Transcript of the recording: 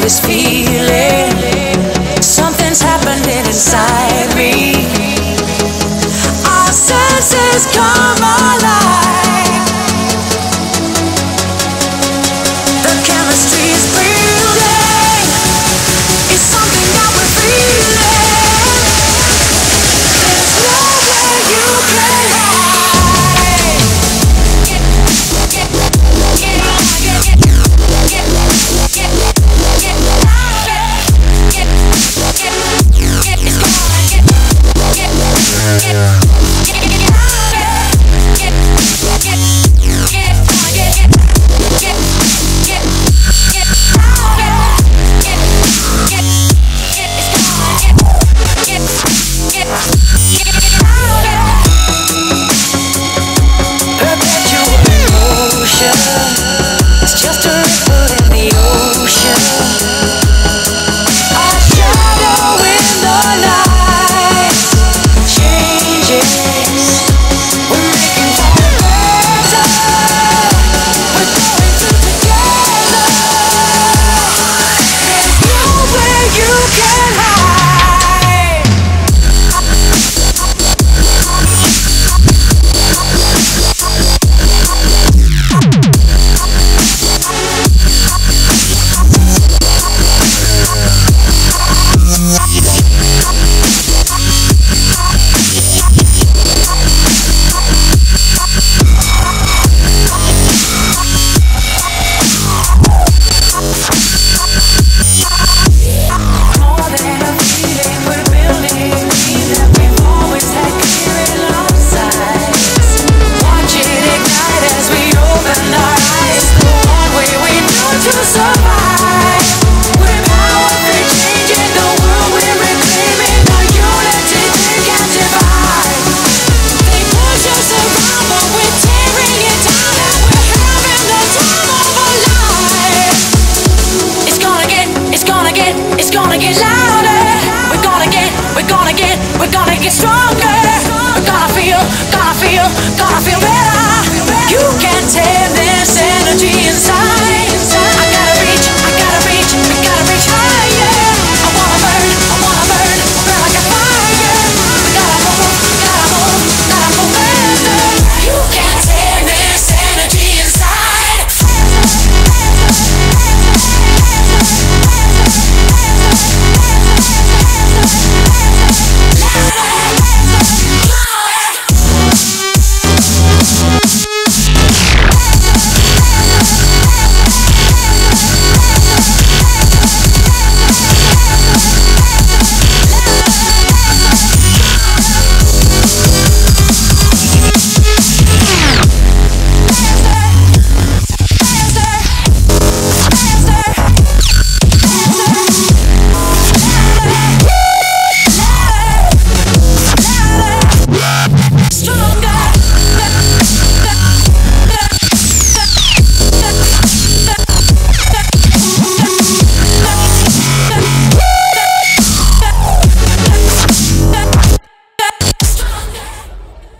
this feeling. Something's happening inside me. Our senses come alive. The chemistry is building. It's something that we're feeling. There's nowhere you can hide. It's just a ripple in the ocean, a shadow in the night changes. We're making for the better. We're going to together. There's nowhere you can hide. It's gonna get